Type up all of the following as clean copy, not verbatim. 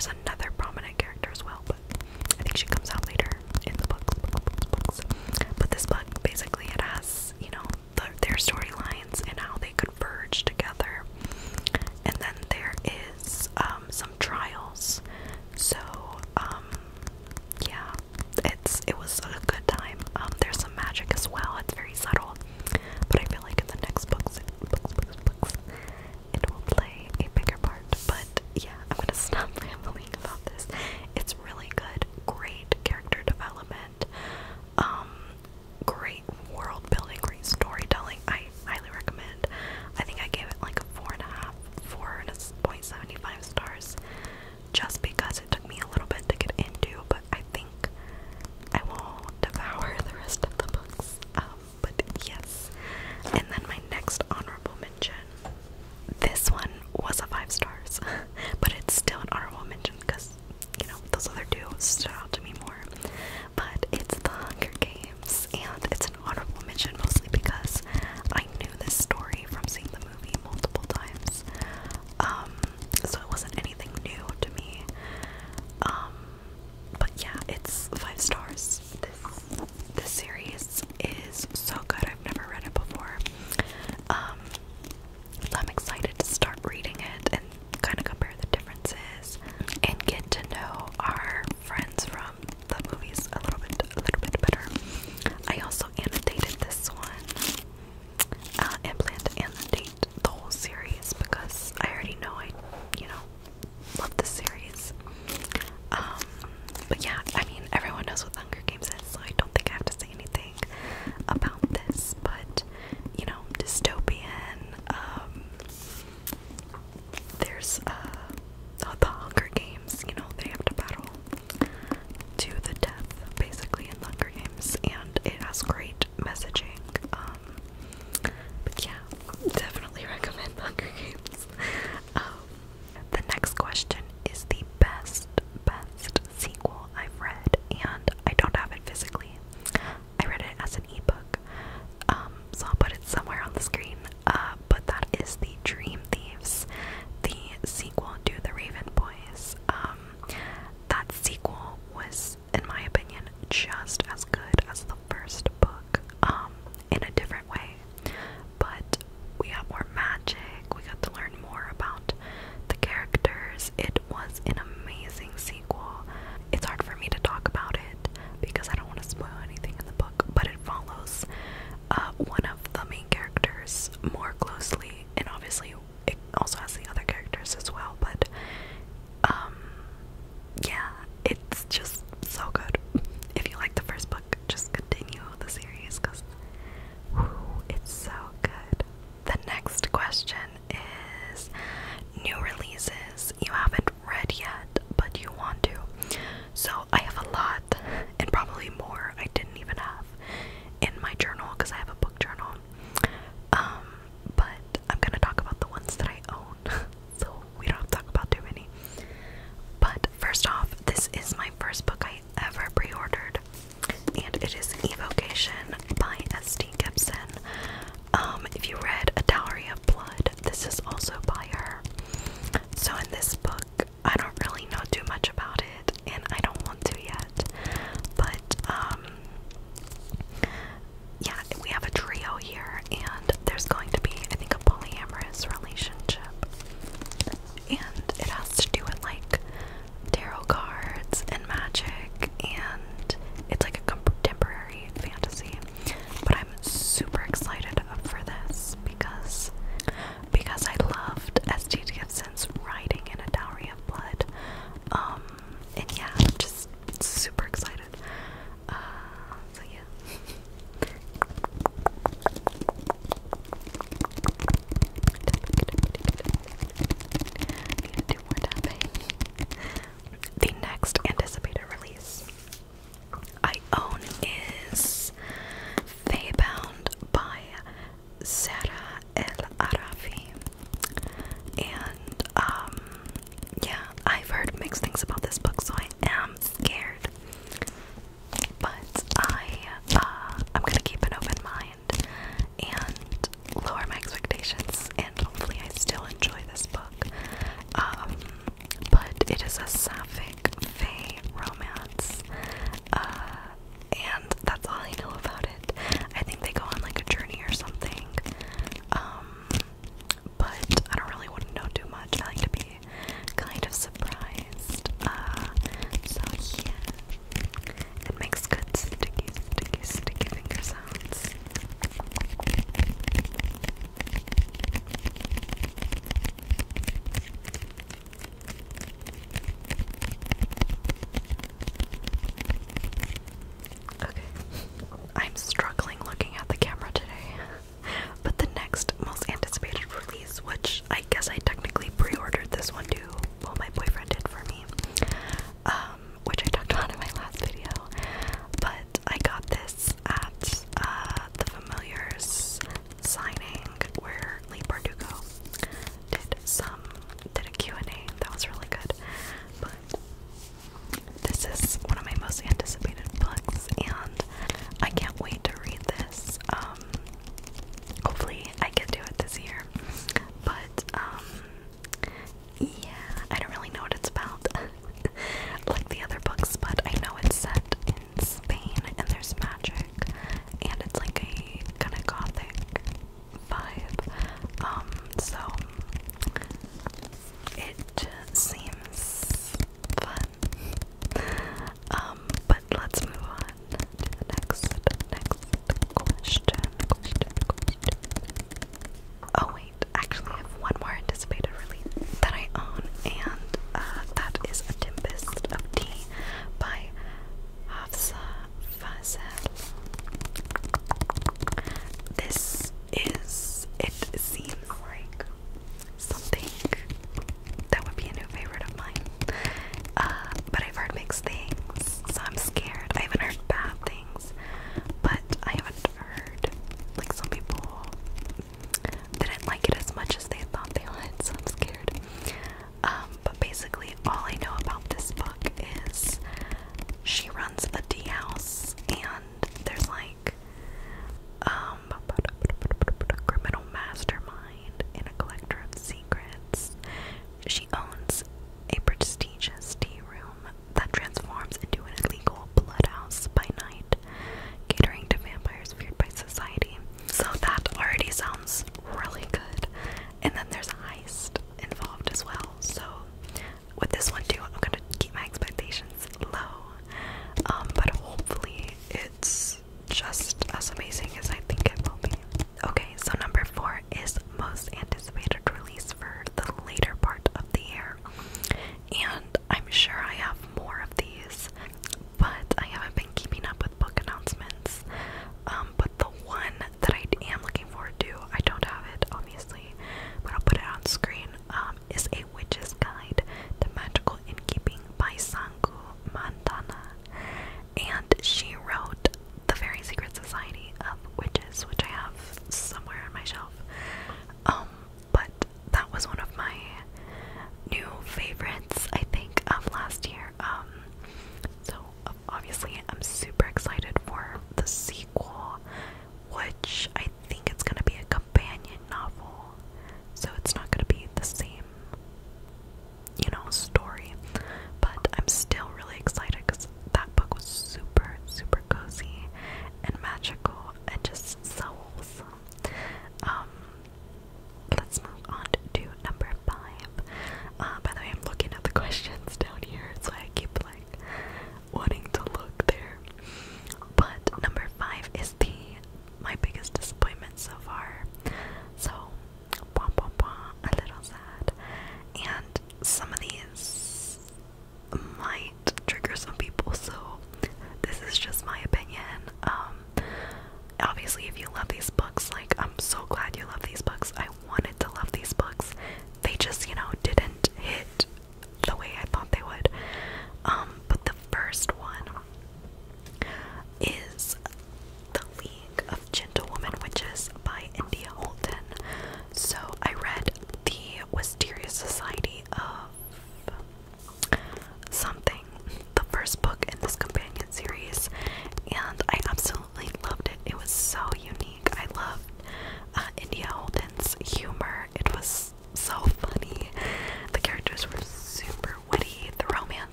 there's another prominent character as well, but I think she comes out later in the books. But this book, basically, it has, you know, their storylines and how they converge together. And then there is some trials. So yeah, it was a good time. There's some magic as well. It's very subtle, but I feel like in the next books, it will play a bigger part. But yeah, I'm gonna stop rambling about graphic fae romance. And that's all I know about it. I think they go on like a journey or something. But I don't really want to know too much. I like to be kind of surprised. So yeah. It makes good sticky, sticky, sticky finger sounds.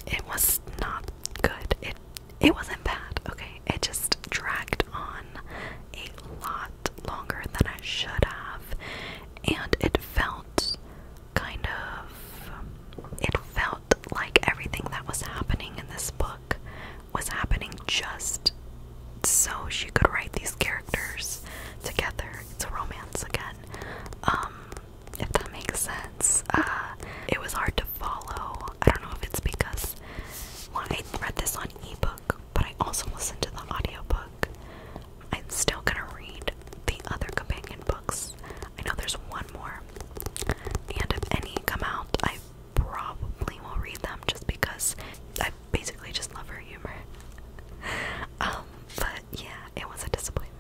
it was not good. It wasn't bad, okay? It just dragged on a lot longer than it should have, and it felt like everything that was happening in this book was happening just so she could write these characters together. It's a romance again. If that makes sense. It was hard to follow. I don't know if it's because, well, I read this on ebook, but I also listened to the audiobook. I'm still gonna read the other companion books. I know there's one more, and if any come out, I probably will read them just because I basically just love her humor. But yeah, it was a disappointment.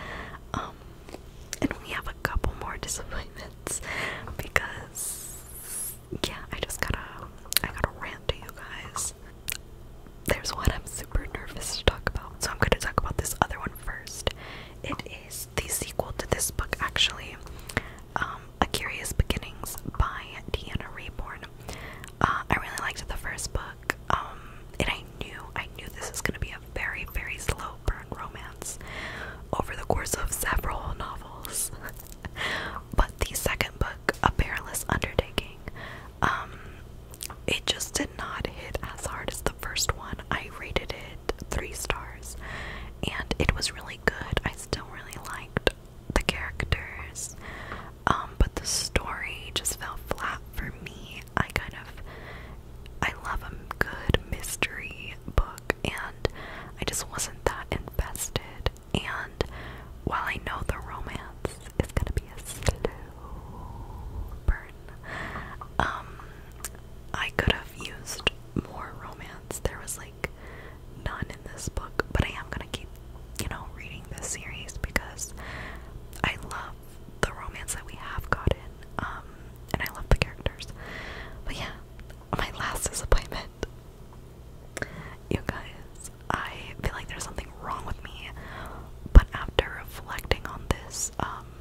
And we have a couple more disappointments because, yeah, I gotta rant to you guys. There's one I'm super nervous to talk about, so I'm gonna talk about this other one first. It is the sequel to this book, actually. A Curious Beginnings by Deanna Reborn. I really liked the first book, and I knew this is gonna be a very, very slow burn romance over the course of several novels. But the second book, A Perilous Undertaking, it just did not hit as hard as the first one. I rated it 3 stars, and it was really good. I still really liked the characters, but the story just fell flat for me. I love a good mystery book, and I just wasn't that invested. And while I know the romance is gonna be a slow burn, I could have used more romance. There was like none in this book, but I am gonna keep, reading this series because I love the romance that we have gotten, and I love the characters. But yeah, my last disappointment. You guys, I feel like there's something wrong with me, but after reflecting on this,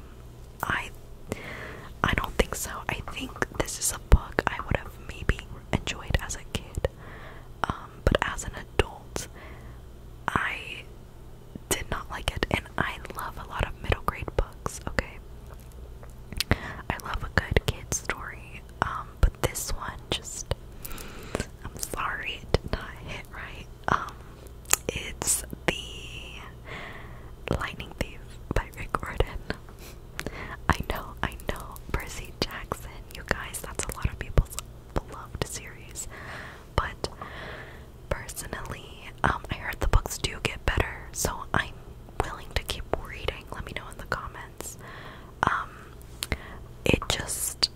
I don't think so. I think this is a book I would have maybe enjoyed as a kid, but as an adult, I did not like it, and I love a lot of middle grade books, okay? I love a good kid story, but this one just, I'm sorry, it did not hit right. It's The Lightning Thief by Rick Gordon. I know, Percy Jackson, you guys, that's a lot of people's beloved series, but personally, I heard the books do get better, so I'm willing to keep reading. Let me know in the comments. It just,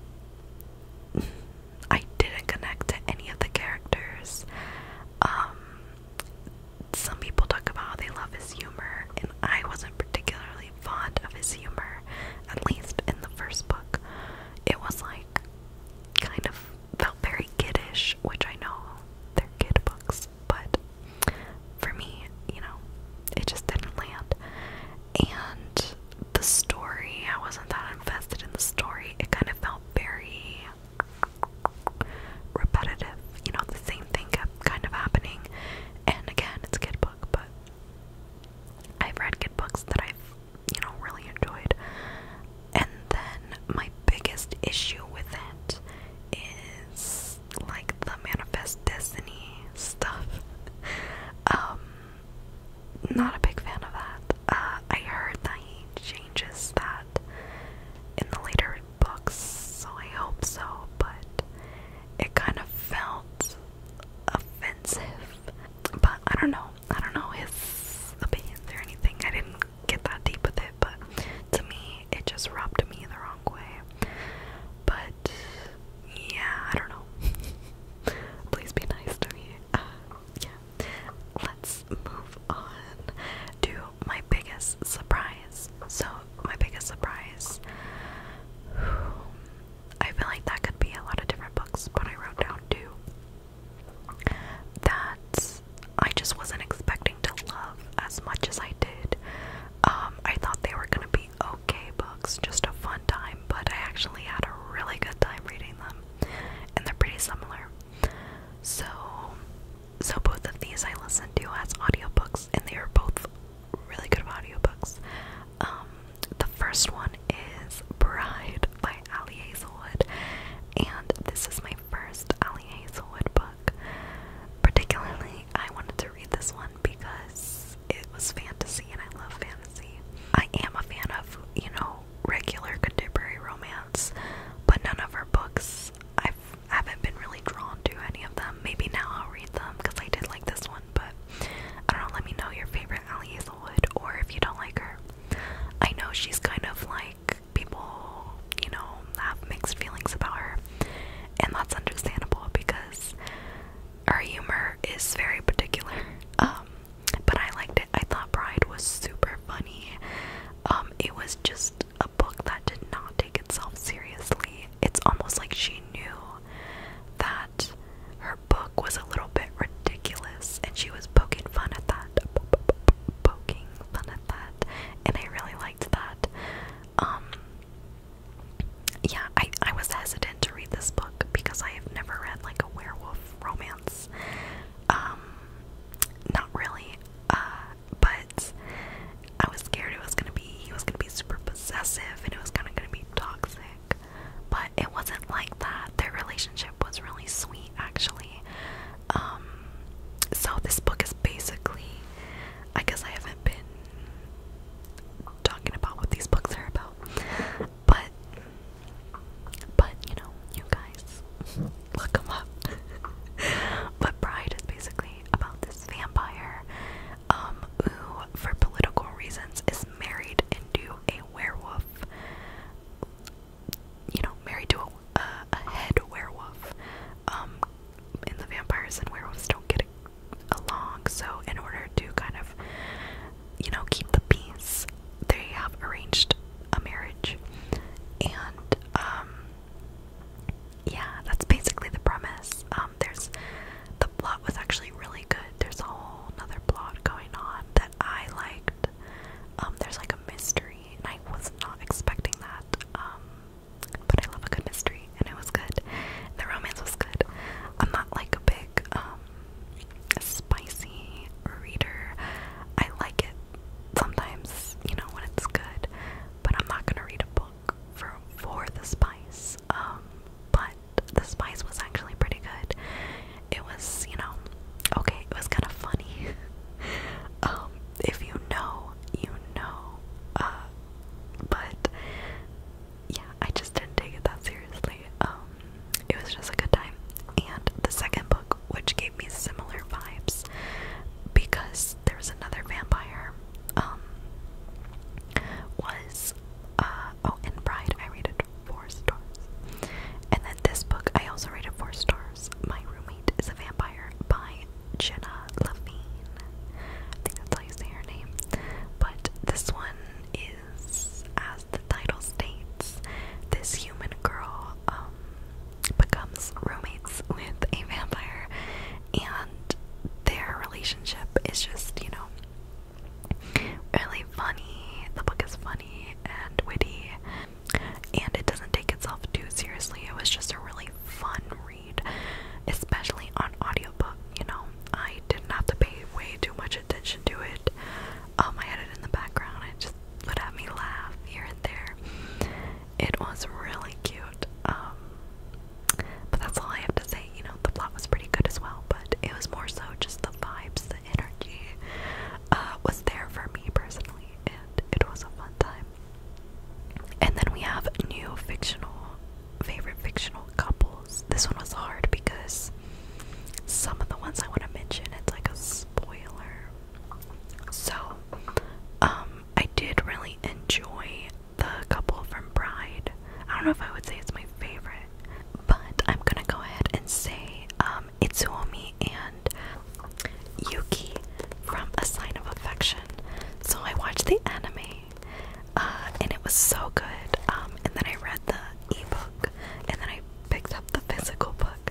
I didn't connect to any of the characters. Some people talk about how they love his humor, and I wasn't particularly fond of his humor, at least in the first book. It was like, kind of felt very kiddish, which I know they're kid books, but for me, it just didn't land. And the story, I wasn't that invested in the story. It kind of felt very repetitive. The same thing kept kind of happening. And again, it's a kid book, but I've read kid books that I've, really enjoyed. And then my biggest issue with it is like the Manifest Destiny stuff. Not a big fan of that. I heard that he changes that in the later books, so I hope so, but it kind of felt offensive. But I don't know his opinions or anything. I didn't get that deep with it, but to me, it just rubbed me the wrong way. But yeah, I don't know. Please be nice to me. Yeah. Let's move on to my biggest surprise. So, my biggest surprise, I feel like that could be a lot of different books, but I wrote down 2 that I just wasn't expecting to love as much as I did. I thought they were gonna be okay books, just a fun time, but I actually had a really good time reading them, and they're pretty similar. So, audiobooks, and they are both really good audiobooks. The first one is Bride by Ali Hazelwood, and this is my first Ali Hazelwood book. Particularly, I wanted to read this one because it was fantasy, and I love fantasy. I am a fan of, regular contemporary romance, but none of her books, I haven't been really drawn to any of them. Maybe now I'll read them, because I did like this one, but I don't know, let me know your favorite Ali Hazelwood, or if you don't like her. I know she's kind of like, people, have mixed feelings about her, and that's understandable because her humor is very particular, but I liked it. I thought Bride was super funny. It was just a book that did not take itself seriously. It's almost like she knew that her book was a little bit ridiculous, and she was poking fun at that. And I really liked that. Yeah, I was hesitant to read this book because I have never read like a werewolf romance. Not really. But I was scared he was gonna be super possessive, and it was kinda gonna be toxic. But it wasn't like that. Their relationship was really sweet, actually. So this book is basically, I guess I haven't been talking about what these books are about, but you guys, look them up. But Bride is basically about this vampire, who, for political reasons, is married into a werewolf. Married to a head werewolf. And the vampires and werewolves don't get along, so in order to kind of, keep the peace, they have arranged a marriage. And, yeah, that's basically the premise. The plot was actually really good. There's a whole another plot going on that I liked. There's like a mystery, and I was not expecting that. But I love a good mystery, and it was good. The romance was good. I'm not like a big, spicy reader. I like it sometimes, when it's good, but I'm not gonna read a book for the spice. But the spice was actually pretty good. It was, okay, it was kind of funny. If you know, you know. But yeah, I just didn't take it that seriously. It was just a good time. And the second book, which gave me similar vibes, because there was another vampire, was, in Bride, I rated 4 stars. And then this book, I also rated 4 stars. My Roommate is a Vampire by Jenna Levine. I think that's how you say her name. But this one is, as the title states, this human girl, becomes roommates with a vampire, and their relationship is just, really funny. The book is funny and witty, and it doesn't take itself too seriously. It was just a really fun read, especially on audiobook. I didn't have to pay way too much attention to it. I had it in the background. It just would have me laugh here and there. It was really cute. But that's all I have to say. The plot was pretty good as well, but it was more so just the vibes, the energy was there for me personally, and it was a fun time. And then we have new favorite fictional couples. This one was hard because some of the ones I want to mention, it's like a spoiler. So, I did really enjoy the couple from Bride. I don't know if I would say it's my favorite, but I'm gonna go ahead and say Itsuomi and Yuki from A Sign of Affection. So I watched the anime, and it was so good. And then I read the ebook, and then I picked up the physical book.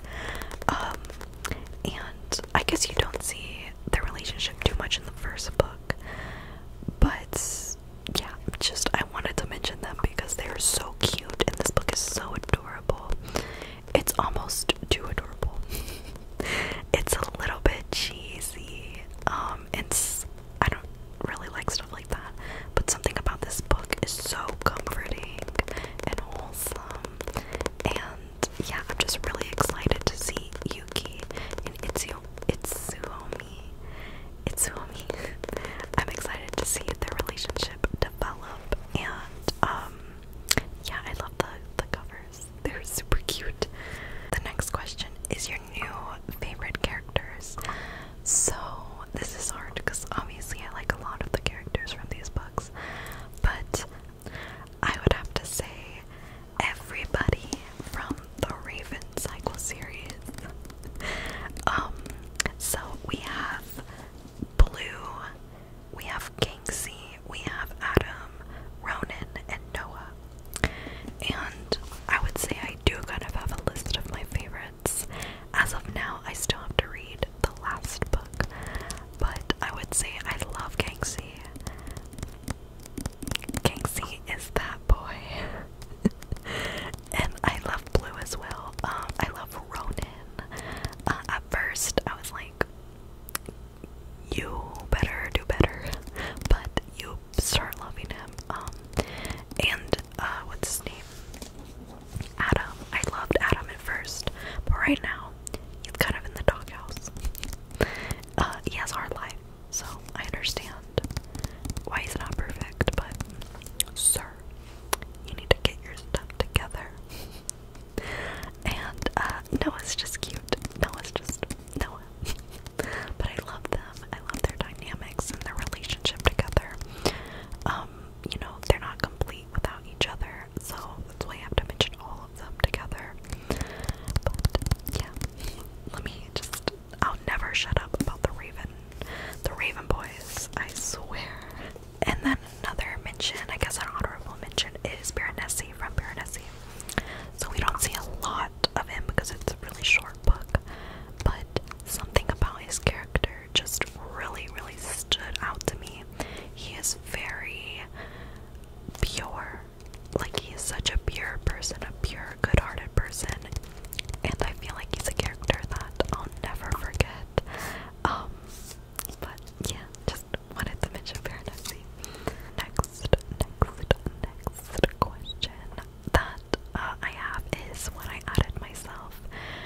And I guess you don't see the relationship too much in the first book, but yeah, I wanted to mention them because they are so cute, and this book is so adorable. It's almost too adorable. It's a little bit cheesy, and characters. So this is hard because obviously I like a lot of the characters from these books, but I would have to say everybody from the Raven Cycle series. So we have Blue, we have Kingsley, we have Adam, Ronan, and Noah. And I would say I do kind of have a list of my favorites. As of now, I still have to read the last book, but I would say I love Kingsley. Kingsley is that boy. And I love Blue as well. I love Ronan. At first, I was like, you better do better, but you start loving him. And what's his name? Adam. I loved Adam at first, but right now he's kind of in the doghouse. He has a hard life, so I understand why he's not perfect, but sir, you need to get your stuff together. And Noah's just cute. Noah's just Noah. But I love them. I love their dynamics and their relationship together. You know, they're not complete without each other, so that's why I have to mention all of them together. But yeah, I'll never shut up about the Raven boys, I swear. And then another mention, I guess an honorable mention, is Baronessy from Baronessy. So we don't see a lot of him because it's a really short book, but something about his character just really, really stood out to me. He is very pure. Like, he is such a pure person, a pure, good-hearted person, and I feel like he's a character that I'll never forget. But yeah, just wanted to mention Baronessy. Next question that I have is one I added myself.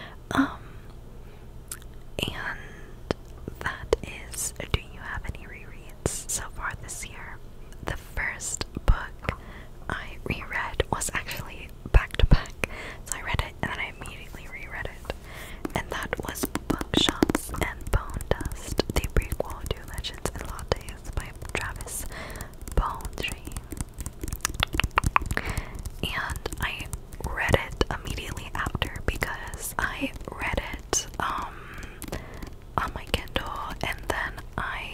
And that is, do you have any rereads so far this year? The first book I reread was actually back to back. So I read it and then I immediately reread it. And that was Bookshots and Bone Dust, the prequel to Legends and Lattes by Travis Bowdry. And I read it immediately after because I read it on my Kindle, and then I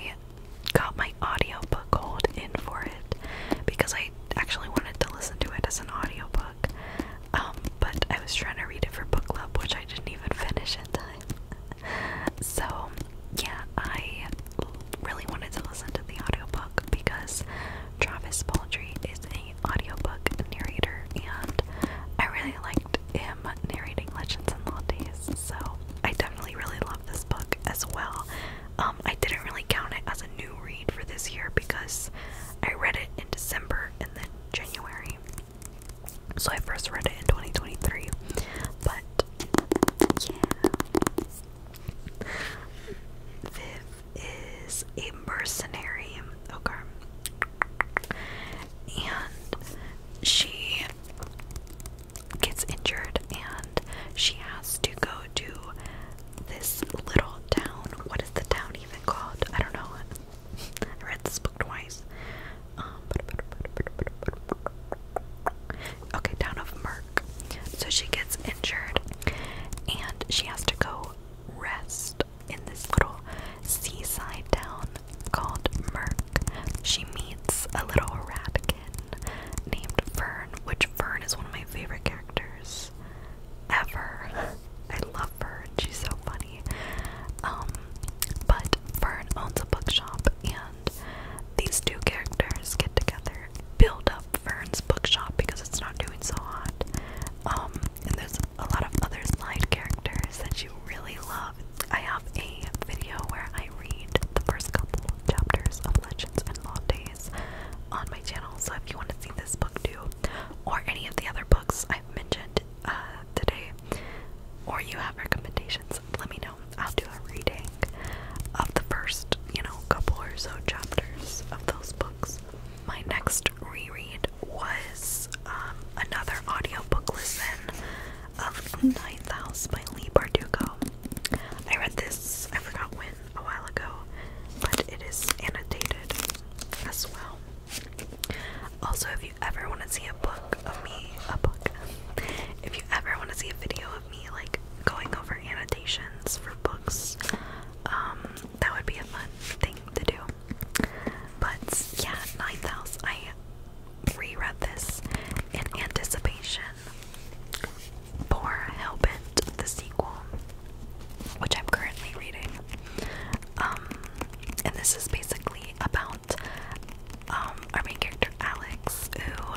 And this is basically about our main character Alex, who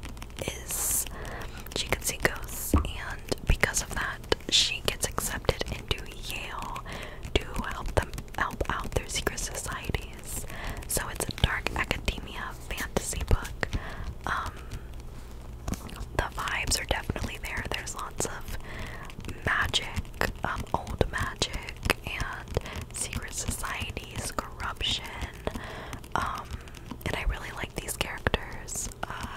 she can see ghosts, and because of that, she gets accepted into Yale to help out their secret societies. So it's a dark academia fantasy book. The vibes are definitely there. There's lots of magic, old magic, and secret societies, corruption. And I really like these characters.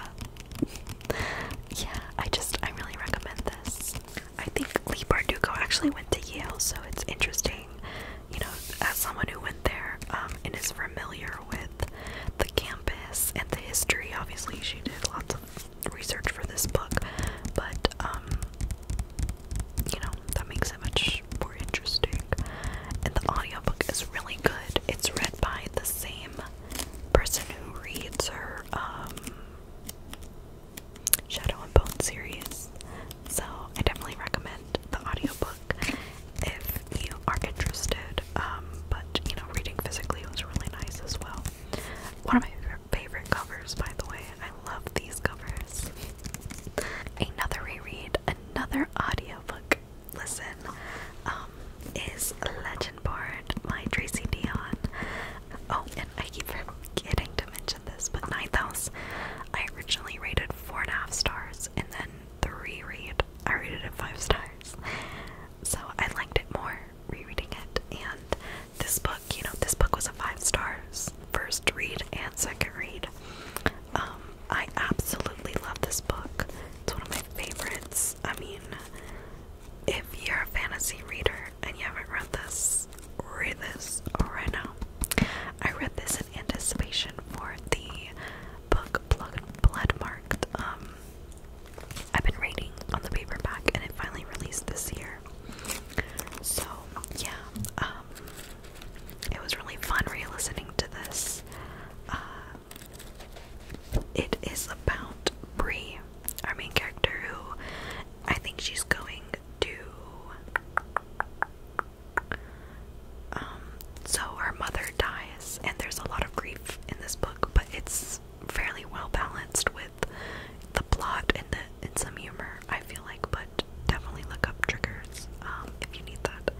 Yeah, I really recommend this. I think Lee Bardugo actually went to Yale, so it's interesting, you know, as someone who went there, and is familiar with the campus and the history. Obviously, she did lots of research for this book, but, you know, that makes it much more interesting. And the audiobook is really good. It's read by the same person who reads her, Shadow and Bone series. So I definitely recommend the audiobook if you are interested. But you know, reading physically was really nice as well. One of my favorite covers, by the way. I love these covers. Another reread, another audiobook listen, is Legendborn by Tracy Dion. Oh, and I keep forgetting to mention this, but Ninth House, I originally rated 4.5 stars, and then the reread, I rated it 5 stars. So I liked it more rereading it, and this book, you know, this book was a 5 stars, first read and second read. I absolutely love this book. It's one of my favorites. I mean, if you're a fantasy reader and you haven't read this, read this right now. I read this in anticipation for the book Blood Marked. I've been reading on the paperback, and it finally released this year. So yeah, it was really fun re-listening to this. It is about Bree, our main character, who I think she's going to. So her mother dies, and there's a lot of grief in this book, but it's fairly well balanced with the plot and some humor, I feel like. But definitely look up triggers if you need that.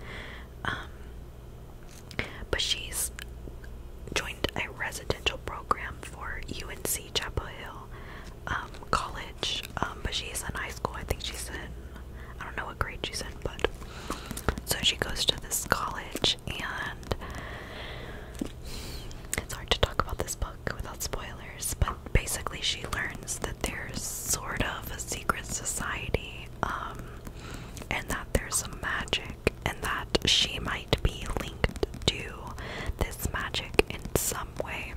But she's joined a residential program for UNC Chapel Hill College, but she's in high school. I think she's in, I don't know what grade she's in, but so she goes to this college, and it's hard to talk about this book without spoilers, but basically she learns that there's sort of a secret society, and that there's some magic, and that she might be linked to this magic in some way.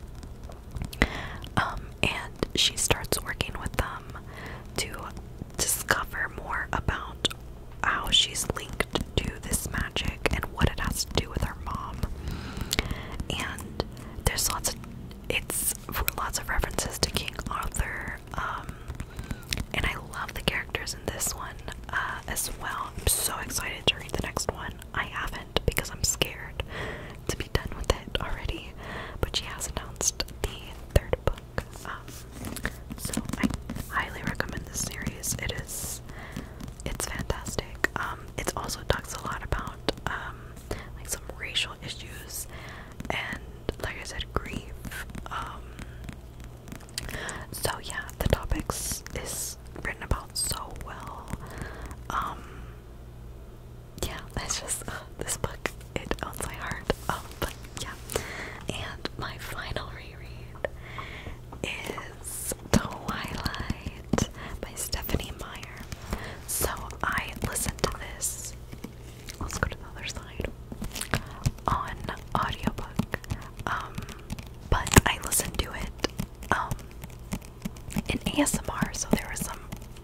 And she starts working with them to discover more about how she's linked to this magic and what it has to do with her mom. And there's lots of references to King Arthur, and I love the characters in this one as well. I'm so excited to read the next one. I haven't, because I'm scared to be done with it already, but she has announced the 3rd book. So I highly recommend this series. It's fantastic. It also talks a lot about like some racial issues and, like I said, grief. So yeah, the topics is written about so well. Yeah, it's just this book, it owns my heart. But yeah, and my final reread is Twilight by Stephanie Meyer. So I listened to this, let's go to the other side, on audiobook, but I listened to it in ASMR, so there were some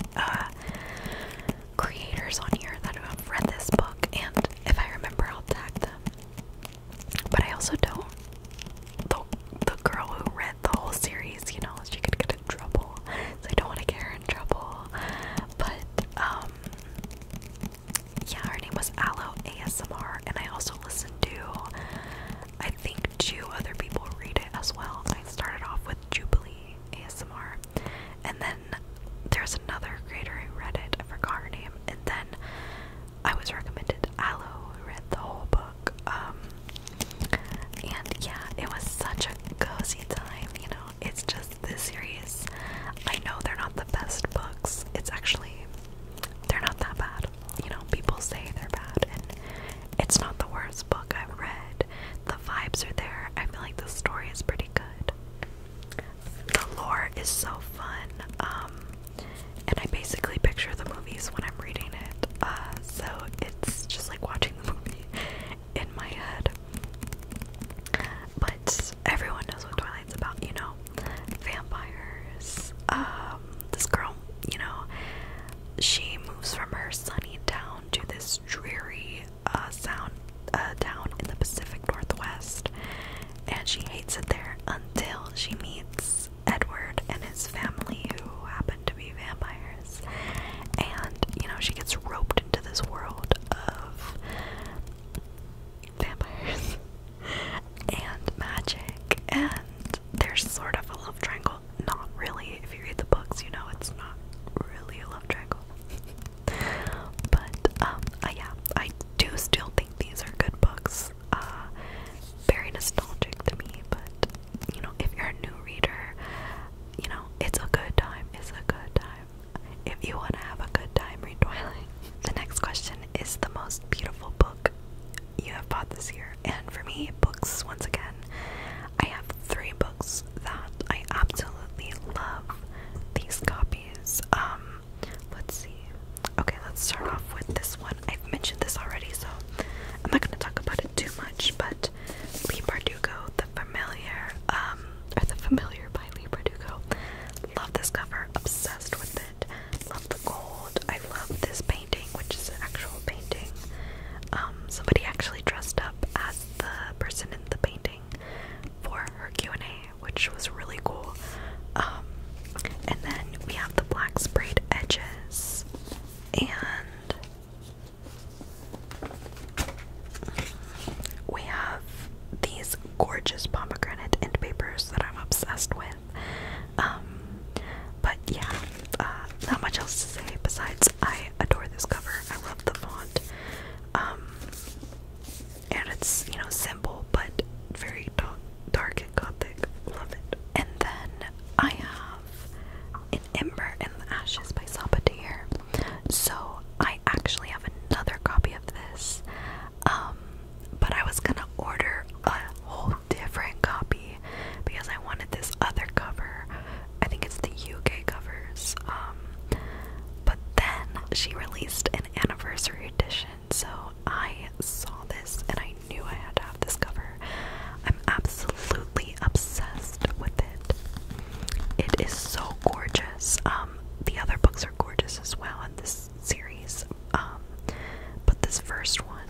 creators on here that have read this book, and if I remember, I'll tag them. But I also don't. The girl who read the whole series, you know, she could get in trouble, so I don't want to get her in trouble. But yeah, her name was Aloe ASMR, and I also listened to, I think, a town in the Pacific Northwest, and she hates it there until she meets Edward and his family, who happen to be vampires. And, you know, she gets roped into this world of vampires and magic, and there's sort of a love triangle. Not really. If you read the books, you know it's not really a love triangle. But yeah, I do still think these are good books. Very nostalgic to me, but you know, if you're a new reader, you know, it's a good time. It's a good time. If you want to have a good time, read Twilight. The next question is the most beautiful book you have bought this year. And for me, books, once again, I have 3 books that I absolutely love these copies. Let's see. Okay, let's start off with this one. I've mentioned this already, so I'm not going to talk about it too much, but Lee Bardugo, The Familiar, or The Familiar by Lee Bardugo. Love this cover, obsessed with it. Love the gold. I love this painting, which is an actual painting. Somebody actually dressed up as the person in the painting for her Q&A, which was really cool. And then we have the black sprayed edges, and we have these gorgeous pomegranate end papers that I'm obsessed with. But yeah, not much else to say besides I adore this cover. I love the font. And it's, you know, simple but very dark and gothic. Love it. And then I have An Ember in the Ashes by Sabatir. So I actually have another copy of this. But I was gonna order a whole different copy because I wanted this other cover. I think it's the UK covers. But then she released an anniversary edition, so I saw this and I knew I had to have this cover. I'm absolutely obsessed with it. It is so gorgeous. The other books are gorgeous as well in this series. But this first one,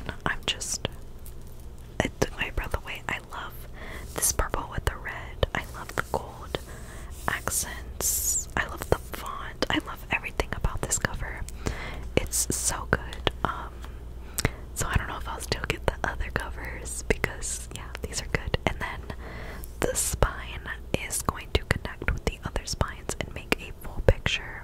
it took my breath away. I love this purple with the red. I love the gold accents. I love the font. I love everything about this cover. It's so good. So I don't know if I'll still get the other covers because, yeah, these are good. And then the spine is going to connect with the other spines and make a full picture.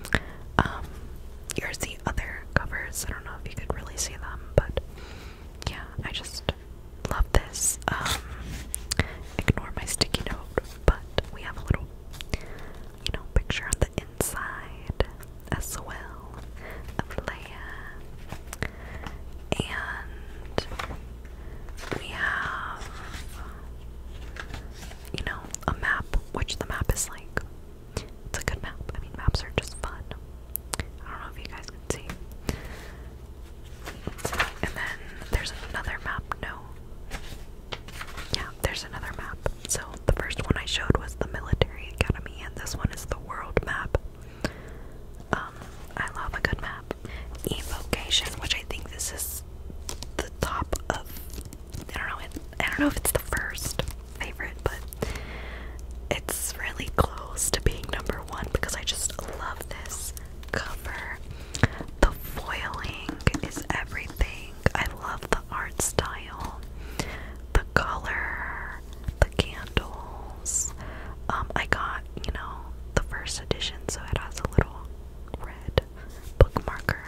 Here's the other covers. I don't know if you could really see them, but yeah, I just love this. Ignore my sticky note, but we have a little, you know, picture on the inside as well of Leia. And we have, you know, a map, which the map is like, it's a good map. I mean, maps are just fun. I don't know if you guys can see. And then there's another map. No. Yeah, there's another map. So the first one I showed was the Military Academy, and this one is the world map. I love a good map. Evocation, which I think this is the top of, I don't know if it's the first favorite, but it's really close to being number 1 because I just love this cover. The foiling is everything. I love the art style, the color, the candles. I got, you know, the first edition, so it has a little red bookmarker.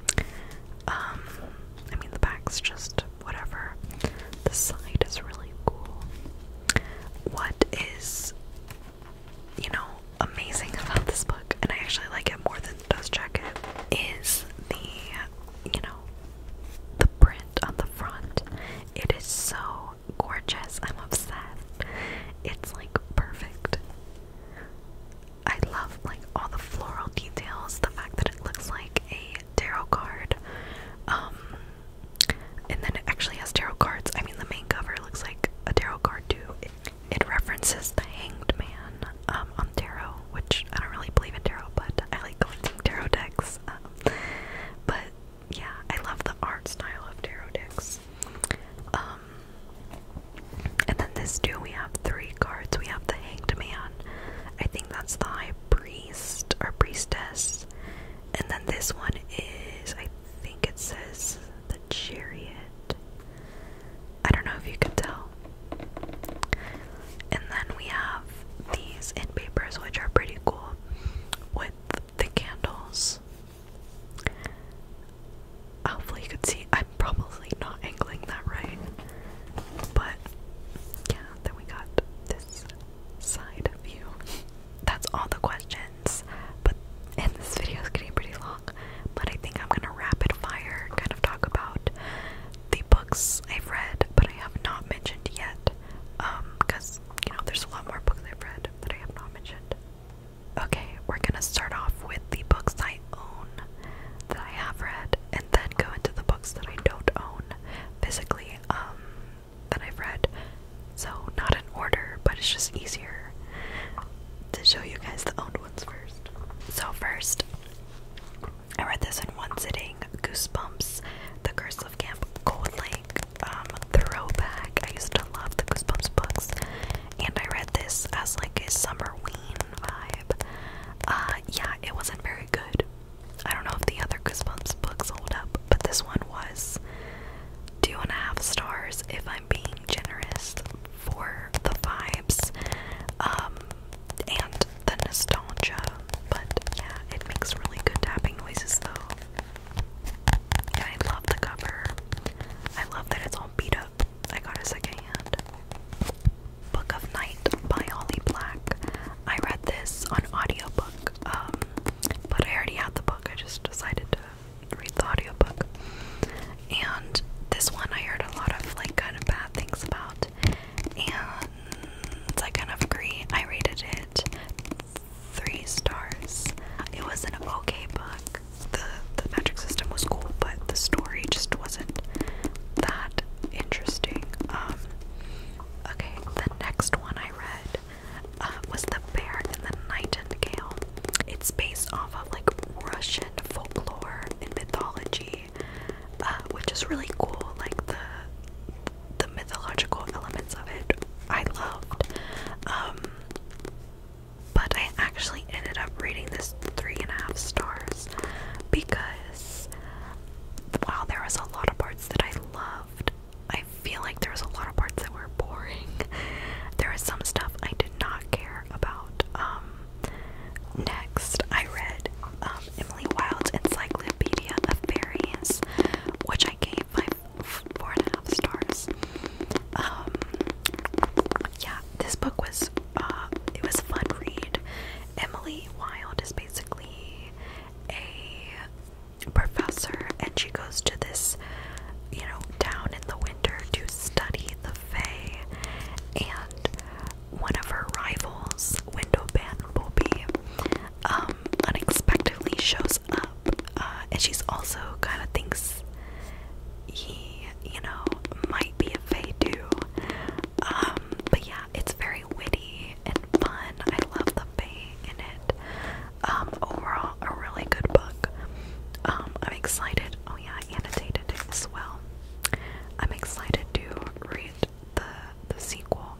I mean, the back's just whatever. The side is really this book was it was a fun read. Emily Wilde is basically a professor, and she goes to this, you know, town in the winter to study the Fae, and one of her rivals, Windowban Bobby, unexpectedly shows up, and she's also kind of thinks he, you know, might be a Fae too. But yeah, it's very witty and fun. I love the Fae in it. Overall, a really good book. I'm excited. Oh yeah, I annotated it as well. I'm excited to read the sequel.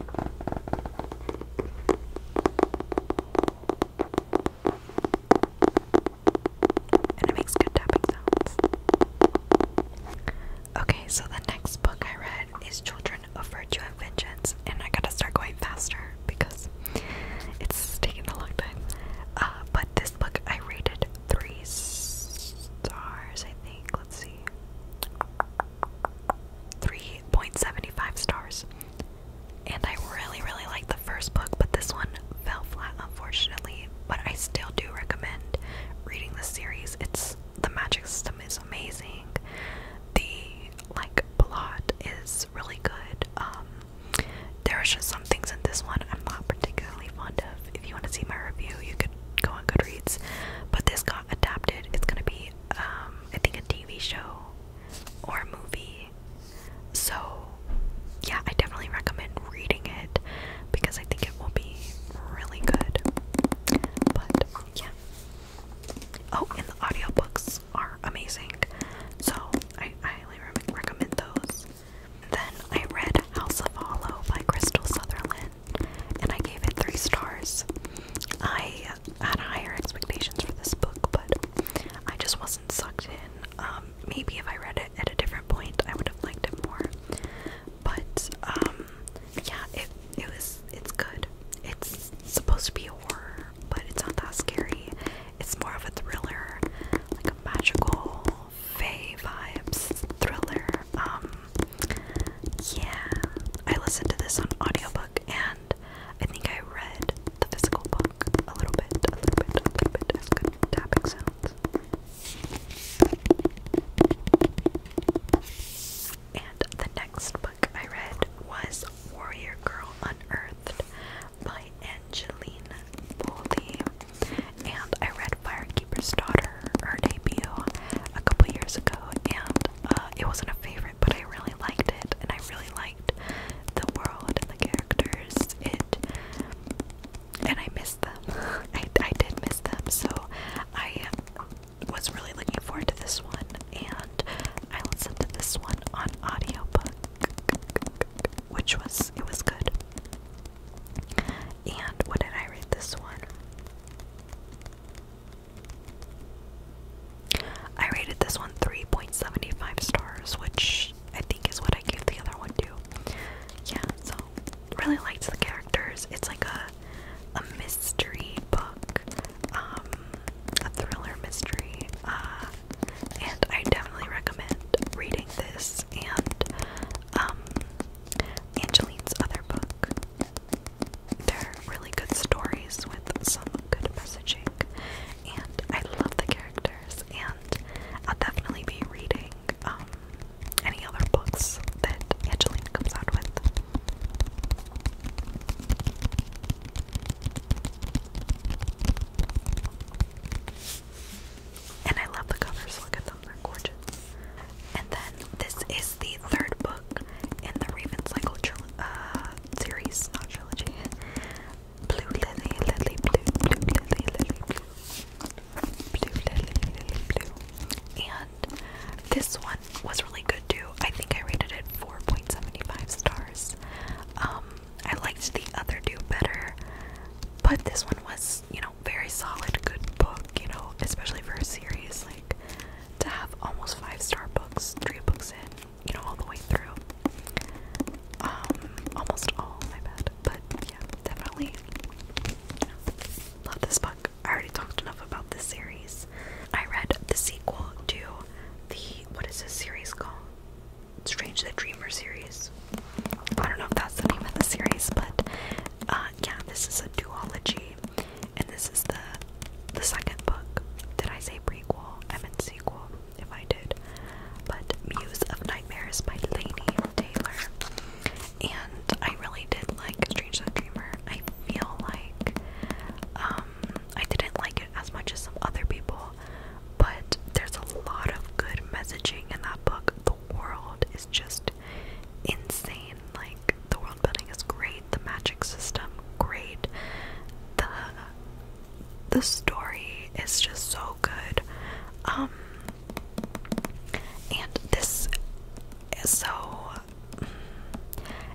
And it makes good tapping sounds. Okay, so the next book I read is Children of Virtue and Vengeance, and I gotta start going faster because it's taking a long time. But this book I rated 3 stars, I think. Let's see. 3.75 stars. And I really like the first book, but this one fell flat, unfortunately. But I still do recommend reading the series. The magic system is amazing. The plot is really good. There are just some things in this one I'm not particularly fond of. If you want to see my review, you could go on Goodreads. But this got adapted. It's gonna be I think a TV show or a movie. So yeah, I definitely recommend reading it because I think it will be really good. But yeah. Oh, and the audiobooks are amazing. So I highly recommend those. Then I read House of Hollow by Crystal Sutherland, and I gave it 3 stars. I had higher expectations for this book, but I just wasn't sucked in. Maybe if I read it at a different point, I would have liked it more. But yeah, it's good. It's supposed to be horror, but it's not that scary. It's more of a thriller, like a magical fae vibes thriller. Yeah, I listened to this on audiobook, and I think I read the physical book a little bit as good tapping sounds. And the next book I read was Warrior Girl Unearthed by Angeline Boldy. And I read Firekeeper's Daughter, her debut, a couple years ago, and it wasn't a favorite, but I really liked it, and I really liked the world and the characters. And I missed them. I did miss them, so I was really looking forward to this one, and I listened to this one on audiobook, which was good. And what did I rate this one? I rated this one 3.75 stars, which I think is what I gave the other one too. Yeah, so really liked the characters. It's like a mystery book, a thriller mystery, and I definitely recommend reading this and Angeline's other book. They're really good stories with some good messaging, and I love the characters, and I'll definitely be reading any other books that Angeline comes out with. And I love the covers, look at them, they're gorgeous. And then this is the 3rd book in the Raven Cycle series, not trilogy. Blue Lily, Lily Blue, Blue Lily, Lily Blue. Blue Lily, Lily Blue. And this one was really good too. I think I rated it 4.75 stars. I liked the other 2 better, but this one was, you know, very solid, good book, you know, especially for a series, like, to have almost 5-star books, 3 books in, you know, all the way through. Almost all, my bad, but yeah, definitely, you know, love this book. I already talked enough about this series. I read the sequel to what is this series called? Strange the Dreamer series. I don't know if that's the name of the series, but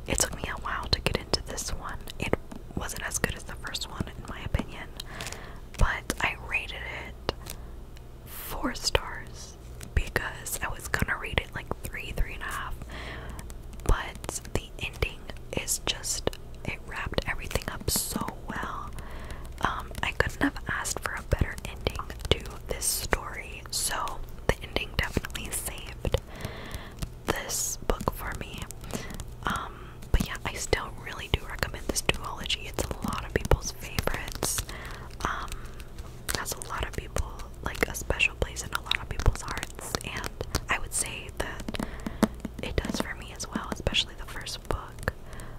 it took me a while to get into this one. It wasn't as good as the first one, in my opinion, but I rated it 4 stars because I was gonna rate it like 3.5. But the ending is just, it wrapped everything up so well. I couldn't have asked for a better ending to this story, so the ending definitely saved this book for me. But yeah, I still really do recommend this duology. It's a lot of people's favorites. Has a lot of people, like, a special place in a lot of people's hearts, and I would say that it does for me as well, especially the first book.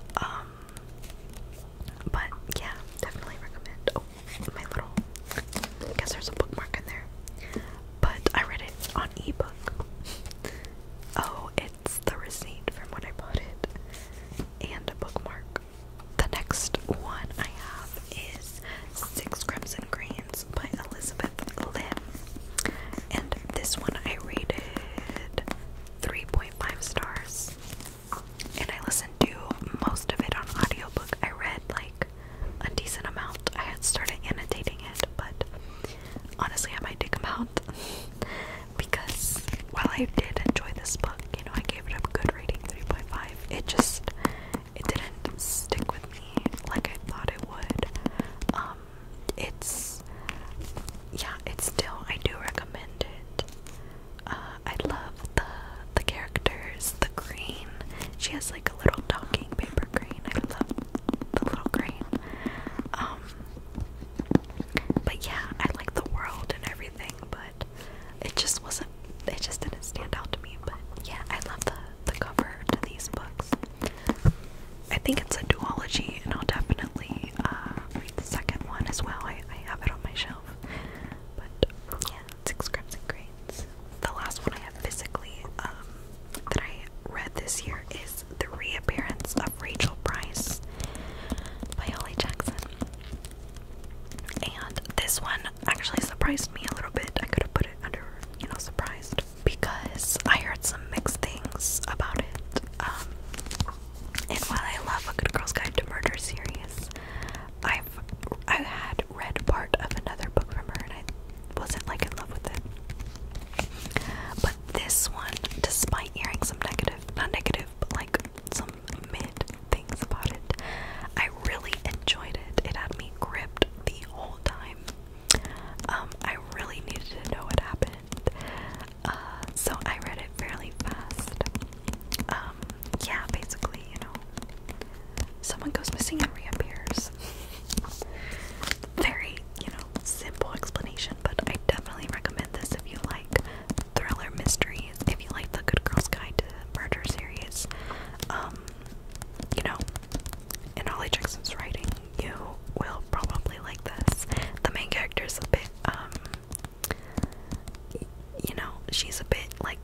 But yeah, definitely recommend. Oh, my little, I guess there's a bookmark in there, but I read it on ebook. Oh, it's the receipt from when I bought it, and a bookmark. The next one I have is 6 Crimson Grains by Elizabeth Lim, and this one I rated 3.5 stars, and I listened to most of it on audiobook. I read like a decent amount. I had started annotating it, but honestly I might dig them out because while I did enjoy this book, you know, I gave it a good rating, 3.5, it didn't stick with me like I thought it would. It's still, I do recommend it. I love the characters, the crane. She has like a little talking paper crane. I love the little crane. But yeah, I like the world and everything, but it just didn't stand out to me. But yeah, I love the cover to these books. I think it's a duology, and I'll definitely read the second one as well. I have it on my shelf. But yeah, 6 Crimson Grains. The last one I have physically that I read this year is The Reappearance of Rachel Price by Holly Jackson. And this one actually surprised me a little bit. I could have put it under, you know, surprised, because I heard some mixed things about it. And while I love A Good Girl's Guide to Murder series, I had read part of another book from her and I wasn't like in love with it. But this one, despite hearing some not negative, but like some mid things about it, I really enjoyed it. It had me gripped the whole time. I really needed to know what happened. So I read it fairly fast. Yeah, basically, you know, someone goes missing and reappears. Very, you know, simple explanation, but I definitely recommend this if you like thriller mysteries, if you like the Good Girl's Guide to Murder series. You know, in Holly Jackson's writing, you will probably like this. The main character is a bit, you know, she's a bit like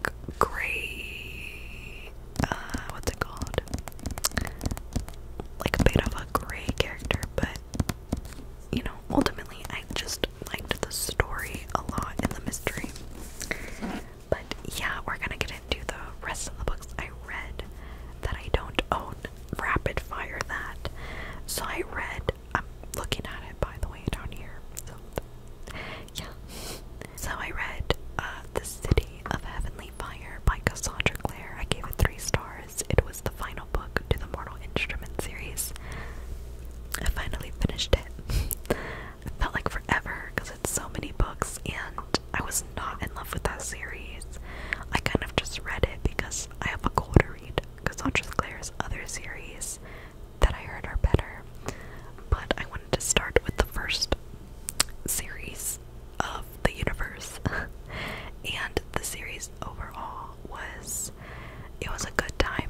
gray, what's it called? Like a bit of a gray character, but, you know, ultimately I just liked the story a lot and the mystery. But yeah, we're gonna get into the rest of the books I read that I don't own. Rapid fire that. So I read, I'm looking at it by the way down here. So yeah. So I read The City of Heavenly Fire by Cassandra Clare. I gave it 3 stars. It was the final book to the Mortal Instrument series. I finally finished it. It felt like forever because it's so many books, and I was not in love with that series. I kind of just read it because I have a goal to read Cassandra Clare's other series that I heard are better. But I wanted to start with the first series of the universe. And the series overall was a good time.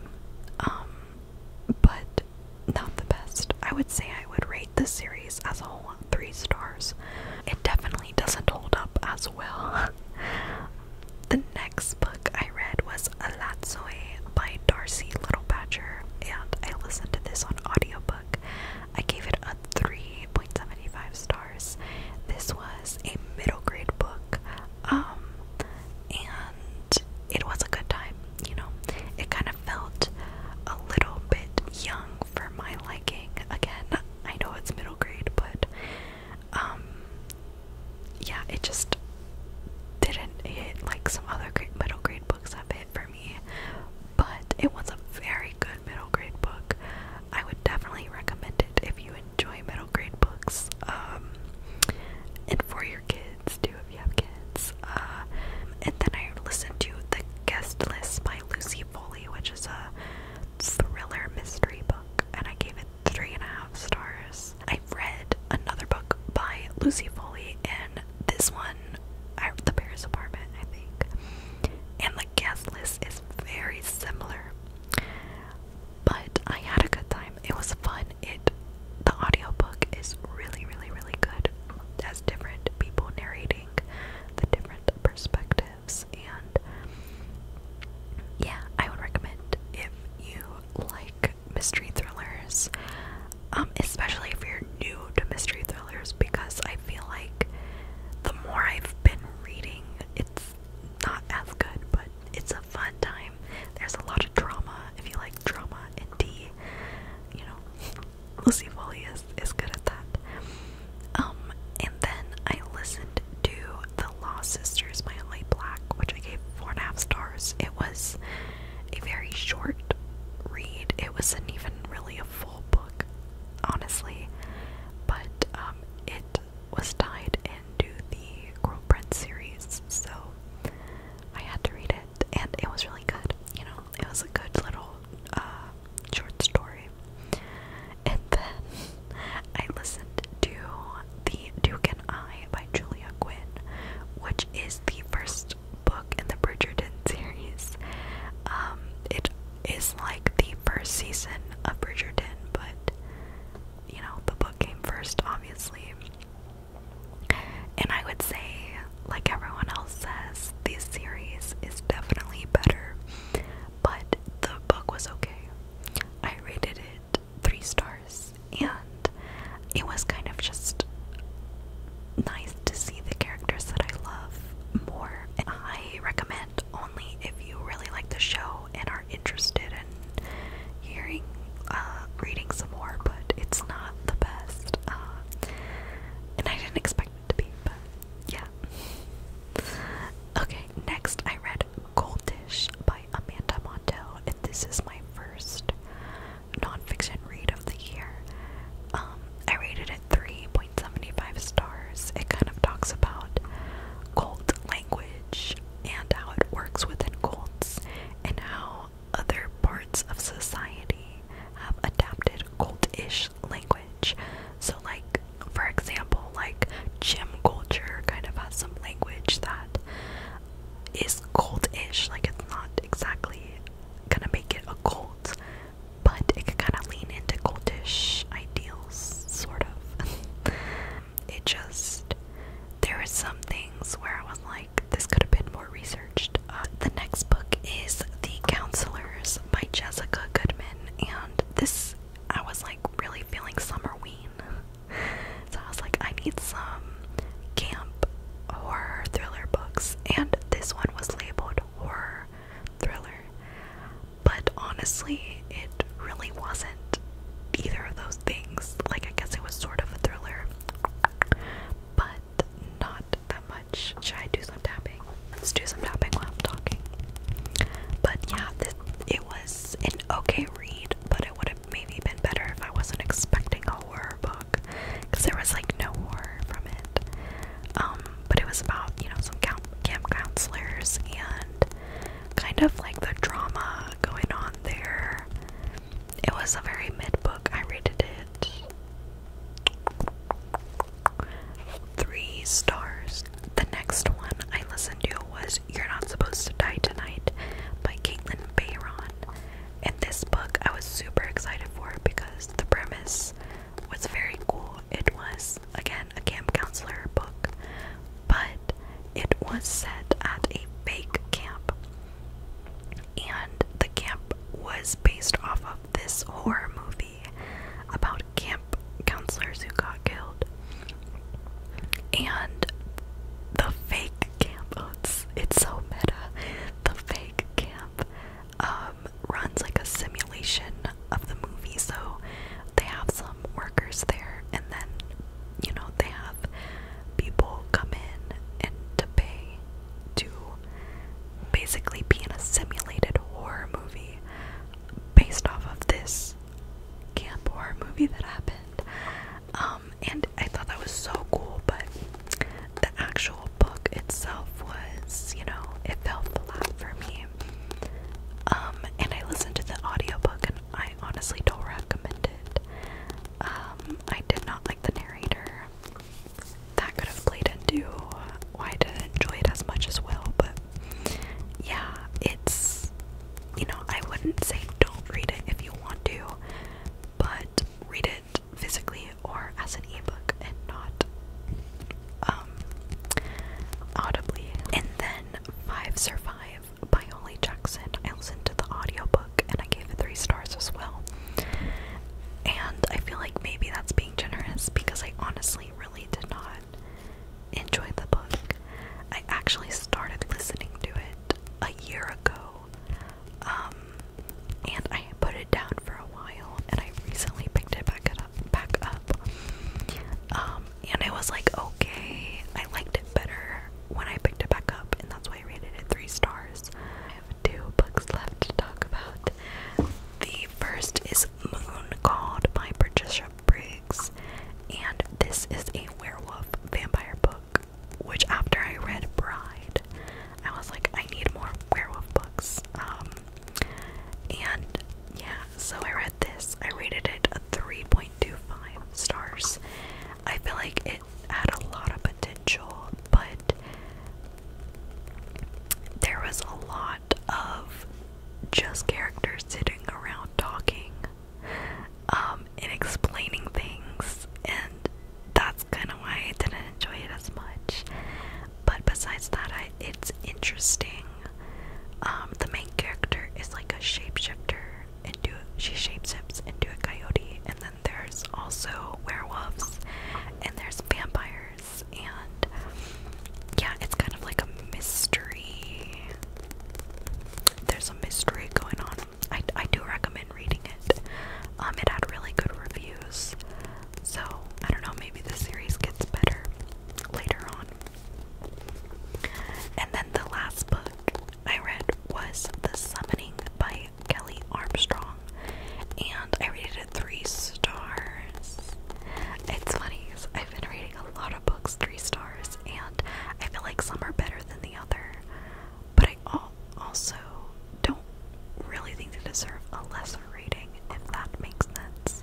But not the best. I would say I would rate this series as a whole 3 stars. It definitely doesn't hold up as well. The next book I read was Alatsoe by Darcy Little Badger, and I listened to this on audiobook. mystery thrillers, especially if you're new to mystery thrillers, because I feel like the more I've been reading, it's not as good, but it's a fun time. There's a lot of drama. If you like drama and tea, you know, Lucy Foley is good at that. And then I listened to The Lost Sisters by L.A. Black, which I gave 4.5 stars. It was a very short read. It wasn't even really a full book, honestly, but it was tied into the Girl Prince series, so I had to read it, and it was really good. You know, it was a good little short story. And then I listened to The Duke and I by Julia Quinn, which is the first book in the Bridgerton series. It is like the first season of Bridgerton, but you know, the book came first, obviously. And I would say, like everyone else says, this series is definitely better, but the book was okay. I rated it 3 stars, and it was kind of just nice to see the characters that I love more. And I recommend only if you really like the show and are interested in hearing, reading some more, but it's not the best. And I didn't expect it to be, but yeah. Okay, next I read Goldish by Amanda Montel, and this is my first nonfiction read of the year. I rated it 3.75 stars. It kind of talks about cult language and how it works within cults, and how other parts of society have adapted cult-ish language. So like, for example, like gym culture kind of has some language that is cult-ish. Like, it's not exactly gonna make it a cult, but it could kind of lean into cultish ideals, sort of. It just, there were some things where I was like, this could have been more researched. The next book is The Counselors by Jessica Goodman, and this, I was like really feeling summer-ween. So I was like, I need some camp horror thriller books, and this one was labeled horror thriller, but honestly, it really wasn't either of those things. Like, I guess it was sort of a thriller, but not that much. Should I do some tapping? Let's do some tapping while I'm talking. But yeah, it was an okay read, but it would have maybe been better if I wasn't expecting a horror book, because there was like no horror from it. But it was about, you know, some camp counselors and kind of like the drama going on there. It was a very mid book. I rated it 3 stars. The next one I listened to was You're Not Supposed to Die Tonight by Caitlin Bayron. And this book I was super excited for because the premise was very cool. It was, again, a camp counselor book, but it was set at a fake camp. And the camp was based off of this horror movie about camp counselors who got killed. And the fake camp, it's so meta. The fake camp runs like a simulation of the movie, so they have some workers there, and then, you know, they have people come in and to pay to basically be in a simulated horror movie based off of this camp horror movie that happened. And I thought that was so cool, but the actual book itself was, you know, it fell flat for me. And I listened to the audiobook, and I honestly don't recommend it. I did not like the narrator. That could have played into why I didn't enjoy it as much as well, but yeah, it's, you know, I wouldn't say don't read it if you want to, but read it honestly really did not enjoy the book. I actually started listening to it a year ago, and I put it down for a while, and I recently picked it back up, and it was like, okay, I liked it better when I picked it back up, and that's why I rated it 3 stars. I have 2 books left to talk about. The first is Moon, called by Patricia Briggs, and this is a werewolf vampire book, which after I read Bride, I was like, I need more werewolf books. And yeah, so I read this. I rated it a 3.25 stars. I feel like it had a lot of potential, but there was a lot of just characters sitting around talking, and explaining things, and that's kind of why I didn't enjoy it as much. But besides that, it's interesting. The main character is like a shapeshifter she shapeshifts into a coyote, and then there's also werewolves, and there's vampires, and yeah, it's kind of like a mystery. There's a mystery going on. I do recommend reading it. It had really good reviews, so I don't know, maybe the series gets better later on. And then the last book I read was The Summoning by Kelly Armstrong, and I rated it 3 stars. It's funny because I've been reading a lot of books 3 stars, and I feel like some are better than the other, but I also don't really think they deserve a lesser rating, if that makes sense.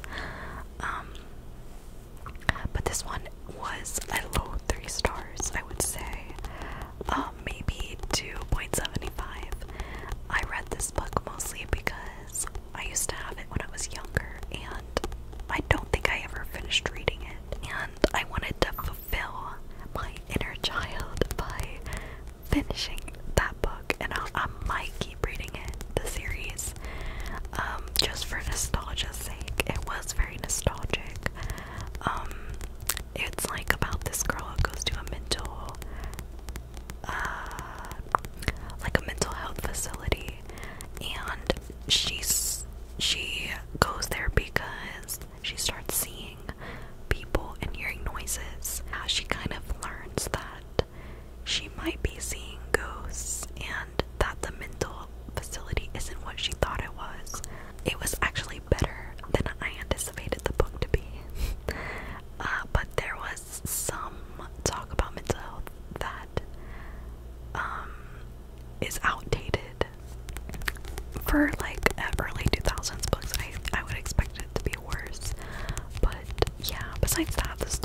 But this one was a low 3 stars, I would say. Maybe 2.75. I read this book mostly because I used to have it when I was younger, and I don't think I ever finished reading it, and I wanted to fulfill my inner child by finishing that book, and I might keep reading it, the series, just for nostalgia's sake. It was very nostalgic. It's like about this girl who goes to a mental health facility, and she goes there because she starts seeing people and hearing noises. She kind of learns that she might be seeing ghosts, and that the mental facility isn't what she thought it was. It was actually better than I anticipated the book to be. But there was some talk about mental health that is outdated for like early 2000s books. I would expect it to be worse, but yeah, besides that,